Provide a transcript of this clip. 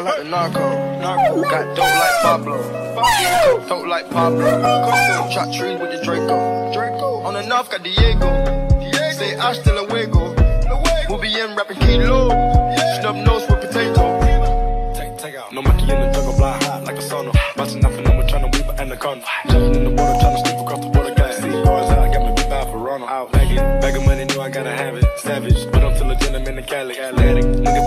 like the narco. Got dope like Pablo. Dope like Pablo. Chop trees with the Draco. On the north got Diego. Say hasta luego. We'll be in rapping kilo. Snub nose with potato. Take out. No monkey in the jungle, fly high like a sauna. Bouncing off and I'm trying to weave an anaconda. Jumping in the water, trying to sleep across the water. Got see cars out, got me for Ronald. Out, bag of money, knew I gotta have it. Savage, but I'm still a gentleman in Cali. Atlantic, nigga.